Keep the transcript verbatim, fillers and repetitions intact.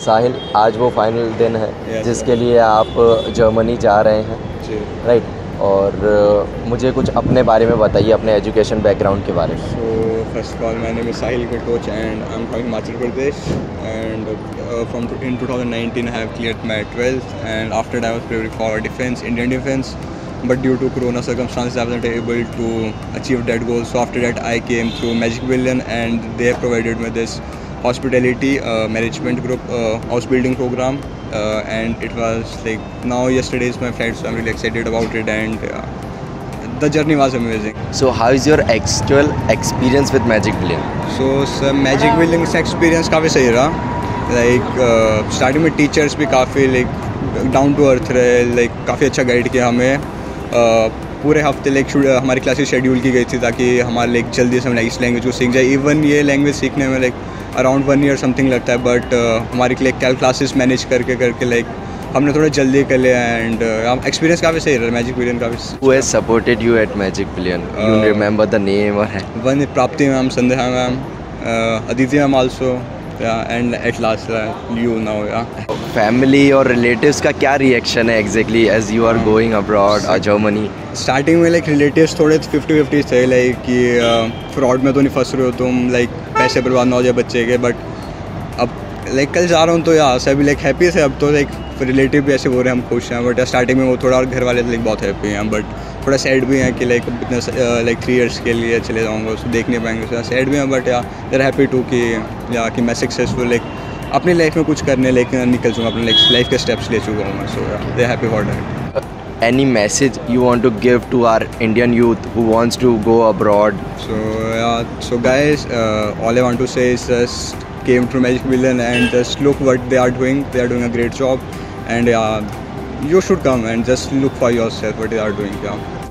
साहिल, आज वो फाइनल दिन है yes, जिसके लिए आप जर्मनी जा रहे हैं, राइट? और मुझे कुछ अपने बारे में बताइए, अपने एजुकेशन बैकग्राउंड के बारे में। So first of all, my name is Sahil Gatoch and I'm from Himachal Pradesh, and uh, from in twenty nineteen I have cleared my twelfth, and after that I was preparing for defense, Indian defense, but due to corona circumstances I wasn't able to achieve that goal. So after that I came through Magic Billion, and they have provided me this hospitality uh, management group uh, house building program, uh, and it was like now yesterday is my flight, so I'm really excited about it, and uh, the journey was amazing. So how is your actual experience with Magic Billion? So sir, Magic Billion का experience काफ़ी सही रहा. Like uh, starting में teachers भी काफ़ी like down to earth रहे, like काफ़ी अच्छा गाइड किया हमें. uh, पूरे हफ्ते लाइक हमारी क्लासेस शेड्यूल की गई थी ताकि हमारे लाइक जल्दी से हम इस लैंग्वेज को सीख जाए. इवन ये लैंग्वेज सीखने में like around one year something लगता है, बट uh, हमारी लाइक कैल क्लासेस मैनेज करके करके लाइक हमने थोड़ा जल्दी कर लिया, एंड एक्सपीरियंस काफ़ी सही रहा मैजिक बिलियन काफ़ी. Who has supported you at Magic Billion? You Uh, remember the name or? One Prapti ma'am, Sandhya ma'am, Aditi ma'am also, and at last you now. या फैमिली और रिलेटिव्स का क्या रिएक्शन है exactly as you are going abroad और Germany? Starting में like relatives थोड़े fifty fifty थे, like कि फ्रॉड में तो नहीं फंस रहे हो तुम, लाइक पैसे बर्बाद ना हो जाए बच्चे के. बट अब लाइक कल जा रहा हूँ तो यार सभी लाइक हैप्पी थे. अब तो लाइक रिलेटिव भी ऐसे बोल रहे हैं हम खुश हैं, बट स्टार्टिंग में वो थोड़ा, और घर वाले लाइक बहुत हैप्पी हैं, बट थोड़ा सैड भी हैं कि लाइक इतने लाइक थ्री इयर्स के लिए चले जाऊँगा, उसको देख नहीं पाएंगे, उसका सैड भी हैं. बट या देर हैप्पी टू कि या कि मैं सक्सेसफुल लाइक अपनी लाइफ में कुछ करने लेकिन निकल चुका, अपने लाइक लाइफ के स्टेप्स ले चुका हूँ मैं. So they happy for that. Any message you want to give to our Indian youth who wants to go abroad? So yeah, so guys, uh, all I want to say is just came to Magic Billion and just look what they are doing. They are doing a great job, and yeah, you should come and just look for yourself what they are doing. Yeah.